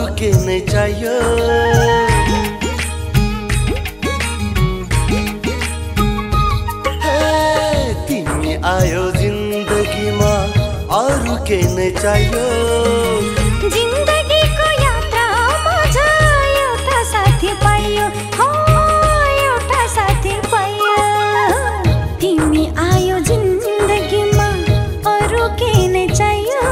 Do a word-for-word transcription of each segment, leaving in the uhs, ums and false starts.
अरू के नै चाहियो। तिमी आयो जिन्दगीमा अरू के नै चाहियो। जिन्दगीको यात्रामा एउटा साथी पाइयो, हो एउटा साथी पाइयो। तिमी आयो जिन्दगीमा अरू के नै चाहियो।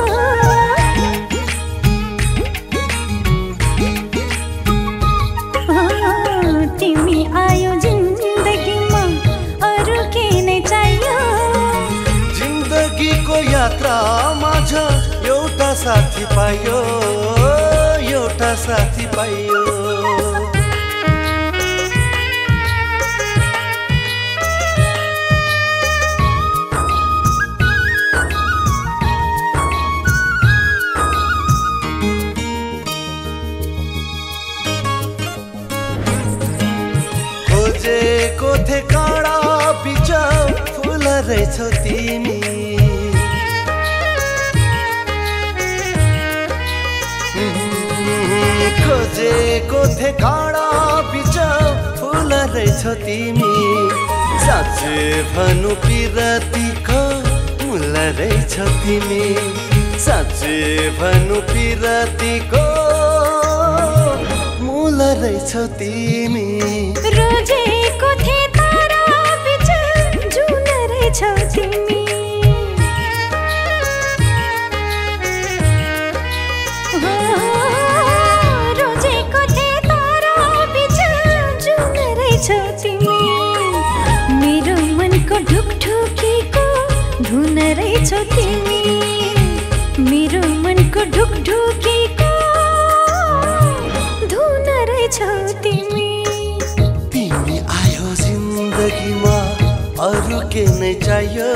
तिमी आयो जिन्दगीमा अरू के नै चाहियो। जिन्दगीको यात्रामा एउटा साथी पाइयो, एउटा साथी पाइयो। खोजेको थे काँडा बिच फुल रहेछौ तिमी। खोजेको थे काँडा बिच फुल रहेछौ तिमी। साँच्चै भनु पिरतीको मूल रहेछौ तिमी। साँच्चै भनु पिरतीको मूल रहेछौ तिमी। रोजेको थे तारा बिच जुन रहेछौ तिमी। रोजेको थे तारा बिच जुन रहेछौ तिमी। मेरो मनको ढुकढुकीको धुन रहेछौ तिमी। मेरो मनको ढुकढुकीको धुन रहेछौ तिमी। तिमी आयो जिन्दगीमा अरू के नै चाहियो।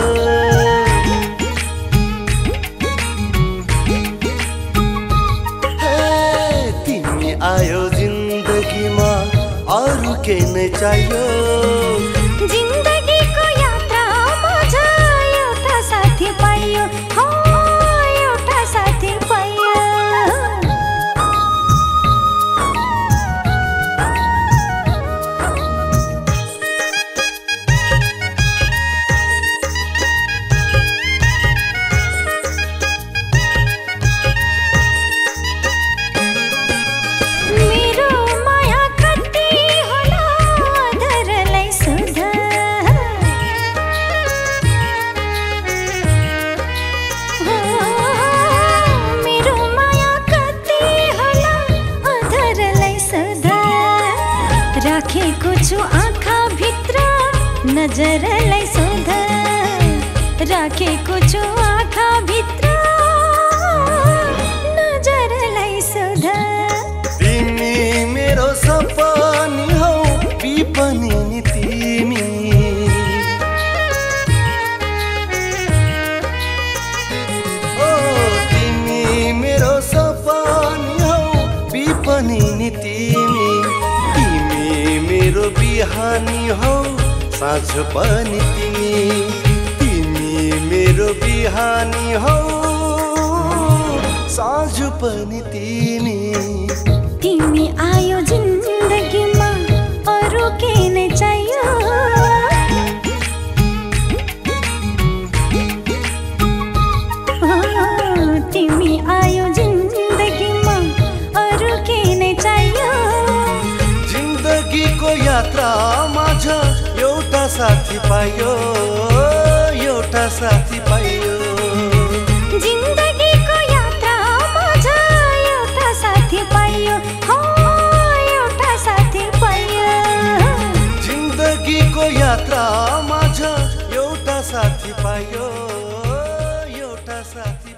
तिमी आयो जिन्दगीमा अरू के नै चाहियो। जिन्दगीको यात्रामा एउटा साथी पाइयो, हो एउटा साथी पाइयो। मेरो माया कति होला धरलाई सुध। मेरो माया कति होला धरलाई सुध। राखेको छु आँखा भित्र नजरलाई सुध। राखेको छु आँखा भित्र नजरलाई सुध। तिमी मेरो सपनी हौ विपनी नि तिमी। ओ तिमी मेरो सपनी हौ विपनी नि तिमी। तिमी मेरो बिहानी हौ साँझ पनि तिमी। तिमी मेरो बिहानी हौ साँझ पनि तिमी। तिमी आयो जिन्दगीमा अरू के नै चाहियो। तिमी आयो जिन्दगीमा अरू के नै चाहियो। जिन्दगीको यात्रामा एउटा साथी पाइयो, एउटा साथी पाइयो। जिन्दगीको यात्रामा एउटा साथी पाइयो, हो एउटा साथी पाइयो। जिन्दगीको यात्रामा एउटा साथी पाइयो, एउटा साथी